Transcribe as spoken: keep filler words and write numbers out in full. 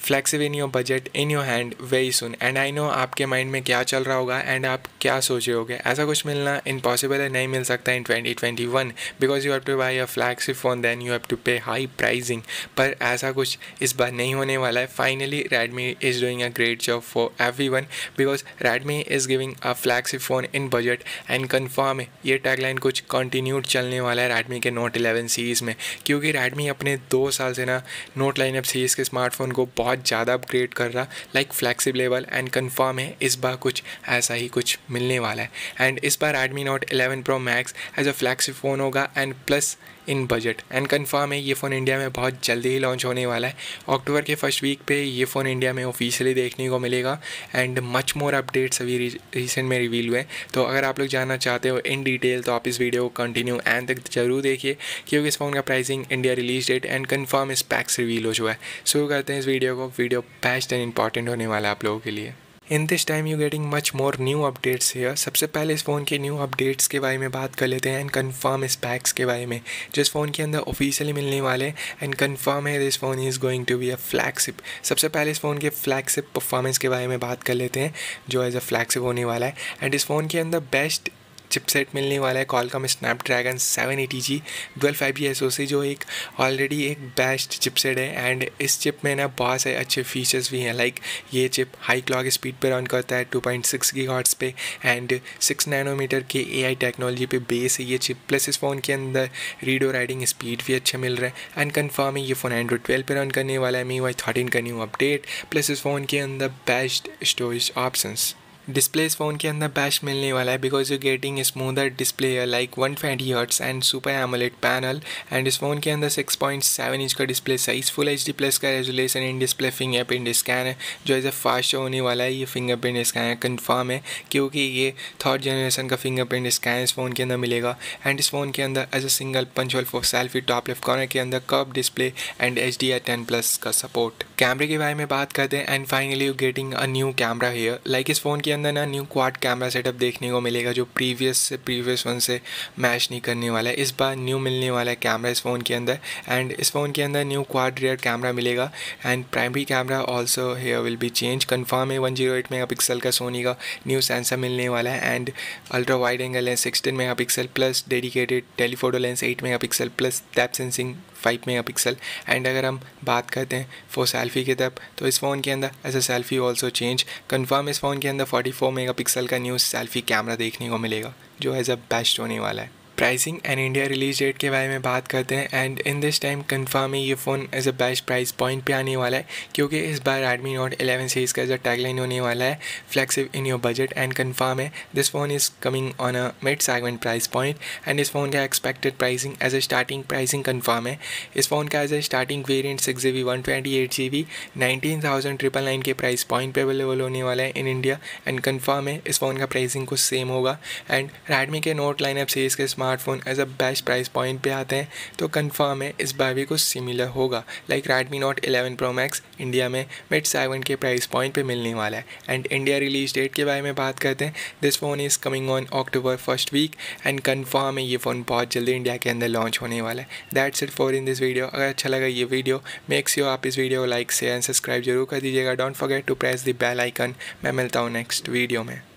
Flexible in your budget in your hand very soon. And I know आपके mind में क्या चल रहा होगा एंड आप क्या सोच रहे होगे, ऐसा कुछ मिलना इम्पॉसिबल है, नहीं मिल सकता in twenty twenty one because you have to buy a flagship phone then you have to pay high pricing. पर ऐसा कुछ इस बार नहीं होने वाला है। Finally Redmi is doing a great job for everyone because Redmi is giving a flagship phone in budget and confirm है ये टैगलाइन कुछ कंटिन्यूड चलने वाला है रेडमी के नोट इलेवन सीरीज़ में, क्योंकि रेडमी अपने दो साल से ना नोट लाइनअप सीरीज़ के स्मार्टफोन को बहुत ज़्यादा अपग्रेड कर रहा, लाइक फ्लेक्सिबल एंड कन्फर्म है इस बार कुछ ऐसा ही कुछ मिलने वाला है। एंड इस बार Redmi Note eleven Pro Max as a flagship phone होगा and plus in budget and confirm है ये फ़ोन इंडिया में बहुत जल्दी ही लॉन्च होने वाला है। अक्टूबर के फर्स्ट वीक पे ये फ़ोन इंडिया में ऑफिशियली देखने को मिलेगा एंड मच मोर अपडेट्स अभी रिसेंट में रिवील हुए। तो अगर आप लोग जानना चाहते हो इन डिटेल तो आप इस वीडियो को कंटिन्यू एंड तक जरूर देखिए, क्योंकि इस फ़ोन का pricing, India release date and confirm specs reveal हो चुका है। शुरू करते हैं इस वीडियो को। वीडियो बेस्ट एंड इंपॉर्टेंट होने वाला है आप लोगों के लिए। In this time you getting much more new updates here. सबसे पहले इस फ़ोन के न्यू अपडेट्स के बारे में बात कर लेते हैं एंड कन्फर्म स्पेक्स के बारे में जो इस फ़ोन के अंदर ऑफिशियली मिलने वाले एंड कन्फर्म है this phone is going to be a flagship. सबसे पहले इस फ़ोन के फ्लैगशिप परफॉर्मेंस के बारे में बात कर लेते हैं जो एज अ फ्लैगशिप होने वाला है। एंड इस फ़ोन के अंदर बेस्ट चिपसेट मिलने वाला है Qualcomm Snapdragon seven eighty G dual five G SoC, जो एक ऑलरेडी एक बेस्ट चिपसेट है। एंड इस चिप में ना बहुत सारे अच्छे फीचर्स भी हैं, लाइक ये चिप हाई क्लॉक स्पीड पे रन करता है टू पॉइंट सिक्स गीगाहर्ट्ज़ पे एंड सिक्स नैनोमीटर के एआई टेक्नोलॉजी पे बेस है ये चिप। प्लस इस फ़ोन के अंदर रीड और राइटिंग स्पीड भी अच्छे मिल रहे हैं एंड कन्फर्म है ये फ़ोन एंड्रॉइड ट्वेल्व पे रन करने वाला है मी वाई थर्टीन का न्यू अपडेट। प्लस इस फ़ोन के अंदर बेस्ट स्टोरेज ऑप्शंस। डिस्प्ले इस फ़ोन के अंदर बेस्ट मिलने वाला है because you getting smoother display like one twenty hertz and super AMOLED panel. And इस फ़ोन के अंदर सिक्स पॉइंट सेवन इंच का display size, full H D plus का resolution in display, fingerprint scan है जो एज ए फास्ट होने वाला है। ये फिंगरप्रिंट स्कैन कन्फर्म है क्योंकि ये थर्ड जनरेशन का फिंगरप्रिंट स्कैन इस फ़ोन के अंदर मिलेगा। एंड इस फ़ोन के अंदर as a single punch hole for selfie top left corner के अंदर curve display and H D R ten plus का सपोर्ट। कैमरे के बारे में बात करते हैं and finally you getting a new camera here. Like इस फ़ोन के अंदर ना न्यू क्वाड कैमरा सेटअप देखने को मिलेगा जो प्रीवियस से प्रीवियस वन से मैच नहीं करने वाला है। इस बार न्यू मिलने वाला है कैमरा इस फ़ोन के अंदर एंड इस फ़ोन के अंदर न्यू क्वाड रियर कैमरा मिलेगा and primary camera also here will be change. Confirm है one zero eight megapixel का सोनी का न्यू सेंसर मिलने वाला है and ultra wide angle lens sixteen megapixel plus dedicated telephoto lens eight megapixel plus depth sensing five megapixel. And अगर हम बात करते हैं फॉर सेल्फी की तरफ तो इस फ़ोन के अंदर as a selfie also change. Confirm इस फ़ोन के अंदर फोर्टी फोर मेगा पिक्सल का न्यू सेल्फी कैमरा देखने को मिलेगा जो एज अ बेस्ट होने वाला है। Pricing and India release date के बारे में बात करते हैं and in this time confirm है ये phone as a best price point पे आने वाला है क्योंकि इस बार रेडमी नोट इलेवन सीरीज़ का एज अ टैगलाइन होने वाला है flexible in your budget and confirm है this phone is coming on a mid segment price point. And इस फ़ोन का expected pricing as a starting pricing confirm है। इस phone का as a starting variant six G B one twenty eight G B nineteen thousand triple nine के price point पे available होने वाला है इन इंडिया एंड कन्फर्म है इस फ़ोन का प्राइसिंग कुछ सेम होगा। एंड रेडमी के नोट लाइनअप सीरीज़ के smartphone as a best price point पे आते हैं तो कन्फर्म है इस बार भी कुछ सिमिलर होगा, like Redmi Note eleven Pro Max India में मिड सेगमेंट के प्राइस पॉइंट पे मिलने वाला है। एंड इंडिया रिलीज डेट के बारे में बात करते हैं this phone is coming on October first week and confirm है ये फ़ोन बहुत जल्दी इंडिया के अंदर लॉन्च होने वाला है। That's it for in this video. अगर अच्छा लगा ये वीडियो मेक श्योर आप इस वीडियो को लाइक शेयर एंड सब्सक्राइब जरूर कर दीजिएगा। Don't forget to press the bell icon. मैं मिलता हूँ नेक्स्ट वीडियो में।